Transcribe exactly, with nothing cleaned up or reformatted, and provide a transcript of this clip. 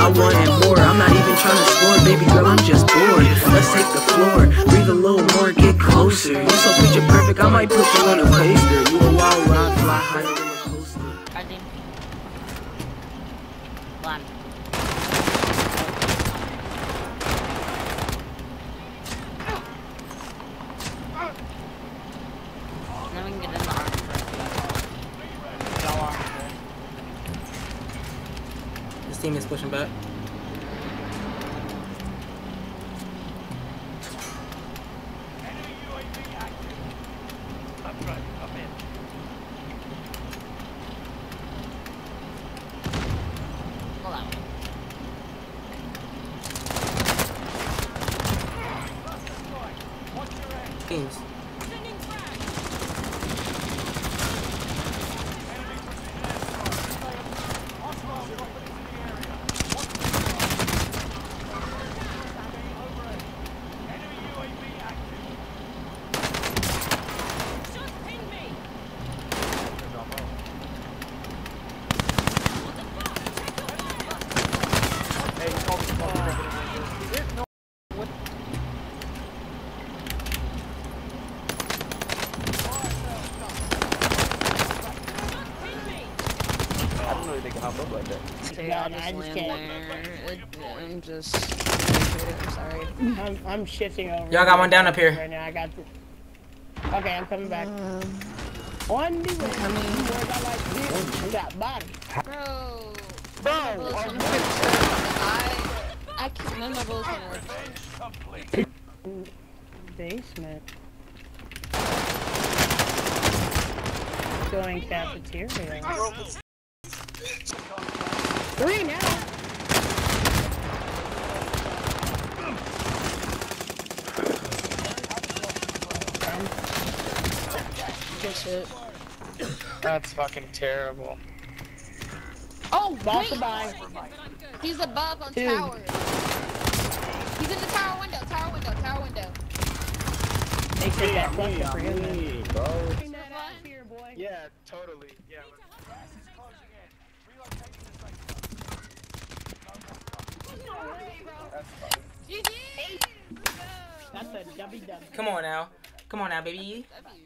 I wanted more. I'm not even trying to score, baby girl, I'm just bored. Let's take the floor, breathe a little more, get closer. You so picture perfect, I might put you on a coaster. You a wild ride, fly higher than a coaster. One. Then we can get in the arm. This team is pushing back. Teams. They can hop up like that. Okay, No, I'll no, just I just land can't. there. It, I'm just. I'm sorry. I'm, I'm shifting over. Y'all got one down up here. Right now, I got the. Okay, I'm coming back. Um, One new way. coming. I like this. We got body. Bro. Bro. I, I can't. None of my bullets gonna work. Basement. Going cafeteria. Three now. Good shit. That's fucking terrible. Oh, Ball wait. to buy. He's above on Two. tower. He's in the tower window. Tower window. Tower window. They took that cluster for him. Me, Then. bro. Here, boy. Yeah, totally. Yeah. G G. That's a W W. Come on now. Come on now, baby. W.